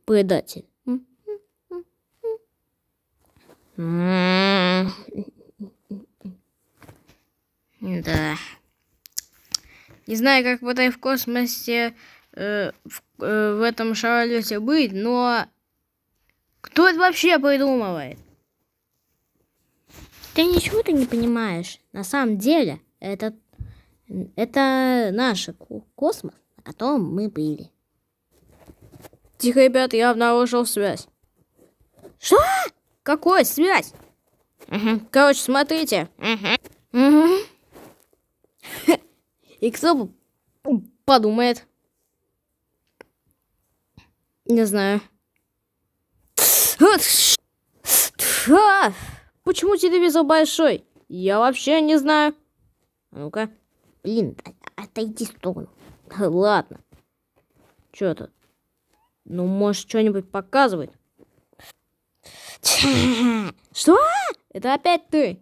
предатель. Да. Не знаю, как в этой в космосе, в этом шаролете быть, но кто это вообще придумывает? Ты ничего ты не понимаешь. На самом деле, это наш космос, на котором мы были. Тихо, ребята, я обнаружил связь. Что? Какой связь? Короче, смотрите. И кто подумает? Не знаю. Почему телевизор большой? Я вообще не знаю. А ну-ка. Блин, отойди в сторону. Ладно. Чё тут? Ну, может, что-нибудь показывает? Что? Это опять ты?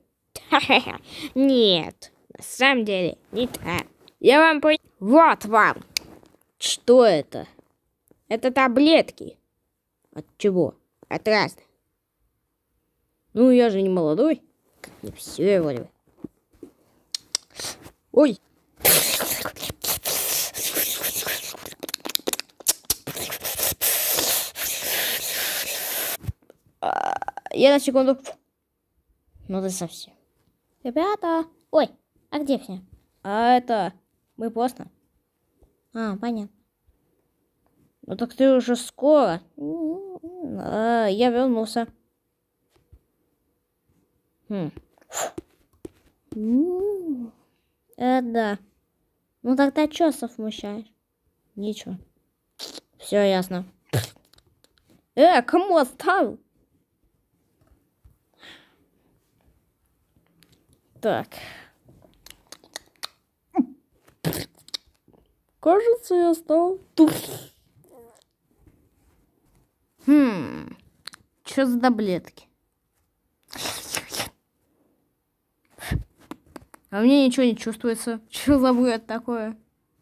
Нет, на самом деле не так. Я вам Вот вам. Что это? Это таблетки. От чего? От разных. Ну, я же не молодой. Как мне все вроде. Ой. Я на секунду. Ну ты совсем. Ребята. Ой, а где все? А это... Мы поздно. А, понятно. Ну так ты уже скоро. Я вернулся. Да. Ну тогда чё смущаешь? Ничего. Все ясно. Кому оставил? Так. Кажется, я стал. Чё за таблетки? А мне ничего не чувствуется. Чё за бред такое?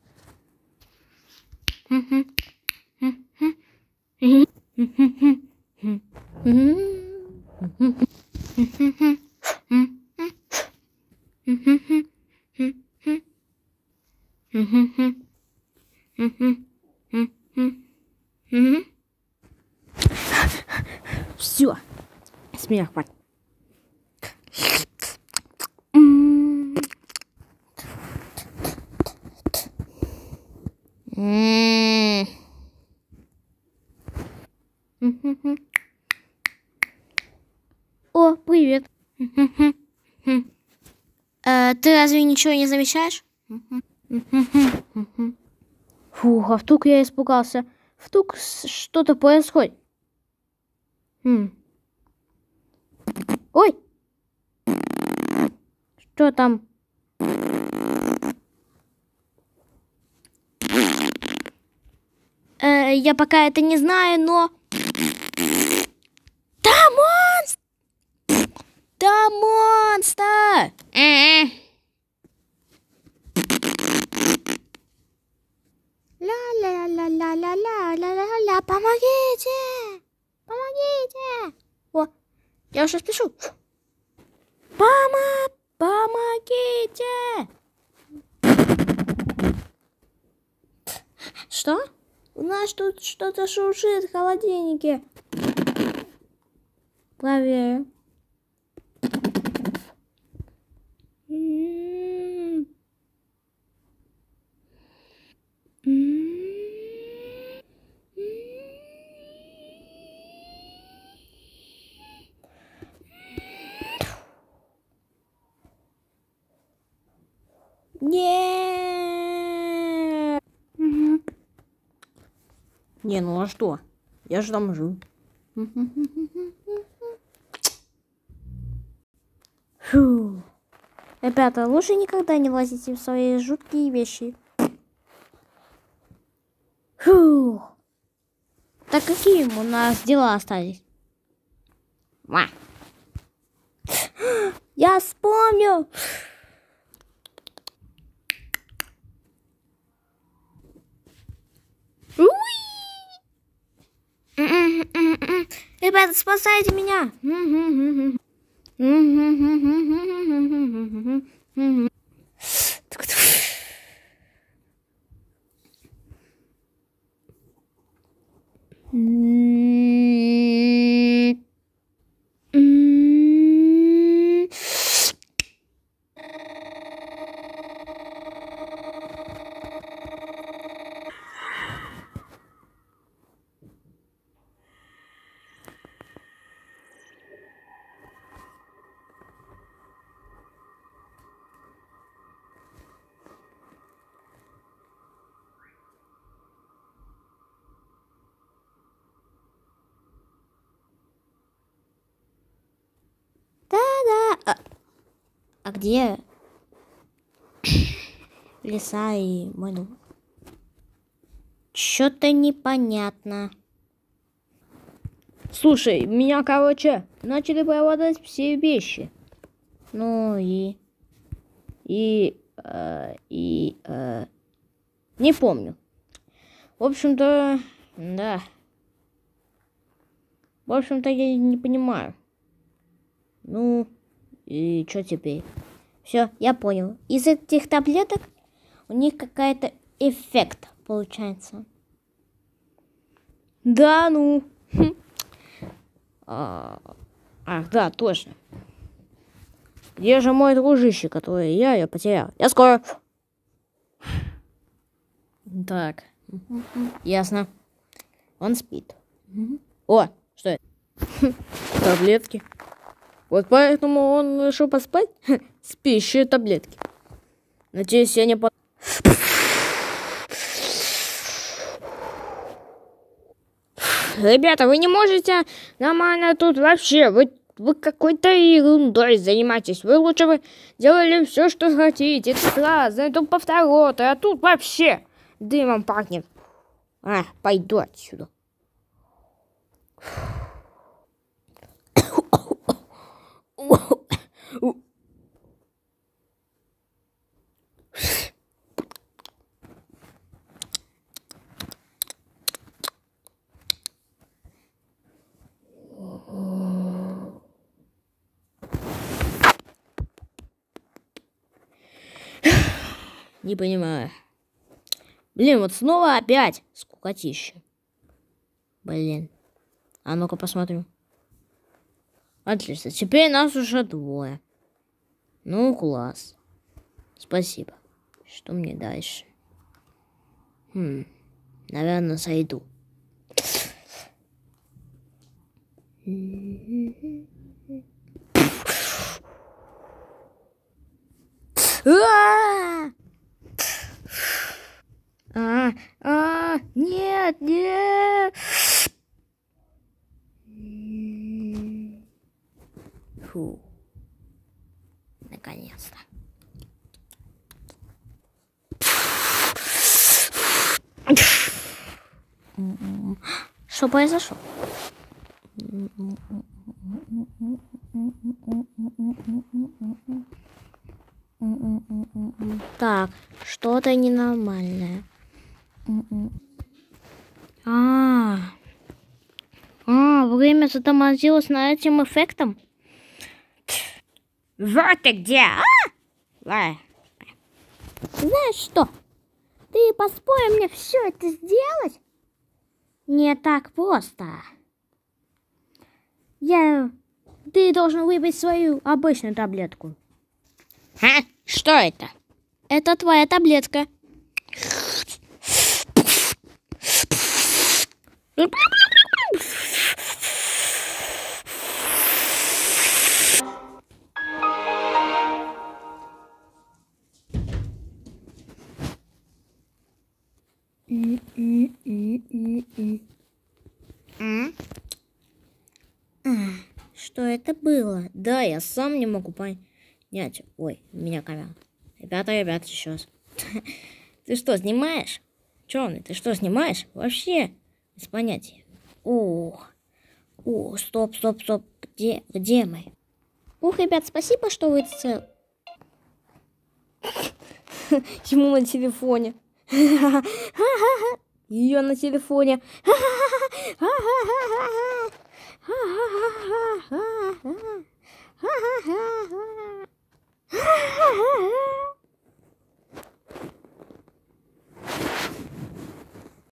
Все. С меня хватит. О, привет. Ты разве ничего не замечаешь? Фух, а вдруг я испугался? Вдруг что-то происходит? Ой! Что там? Я пока это не знаю, но... Там монстр! Там монстр! Ля-ля-ля-ля-ля-ля-ля-ля-ля, помогите! Помогите! О, я уже спешу. Помогите! Что? У нас тут что-то шуршит в холодильнике. Проверю. Нет. Не, ну а что? Я же там жил. Фу. Ребята, лучше никогда не лазите в свои жуткие вещи. Фу. Так какие у нас дела остались? Я вспомнил. Уи! Ребята, спасайте меня! Да-да. А где лиса и мой дом? Чё-то непонятно. Слушай, меня, короче, начали проводить все вещи. Ну и не помню. В общем-то, да. В общем-то, я не понимаю. Ну, и что теперь? Все, я понял. Из этих таблеток у них какая-то эффект получается. Да, ну. Ах, да, точно. Где же мой дружище, который я ее потерял? Я скоро. Так. Ясно. Он спит. О, что это? Таблетки. Вот поэтому он решил поспать? Спящие таблетки. Надеюсь, я не по... Ребята, вы не можете нормально тут вообще. Вы какой-то ерундой занимаетесь. Вы лучше бы делали все, что хотите. Это раз, это повторот. А тут вообще дымом пахнет. Пойду отсюда. Не понимаю. Блин, вот снова опять скукотища. Блин. А ну-ка посмотрю. Отлично. Теперь нас уже двое. Ну, класс. Спасибо. Что мне дальше? Наверное, сойду. Нет, нет. Фу. Наконец-то. Что произошло? Так, что-то ненормальное. Время затормозилось на этим эффектом. Вот ты где, Знаешь что? Ты поспорил мне все это сделать? Не так просто. Ты должен выбрать свою обычную таблетку. Что это? Это твоя таблетка. Что это было? Да, я сам не могу понять. Ой, у меня камера. Ребята, еще раз. Ты что, снимаешь? Черный, ты что, снимаешь? Вообще, без понятия. Стоп. Где мы? Ребят, спасибо, что вы цел. Ему на телефоне. Ее на телефоне. А.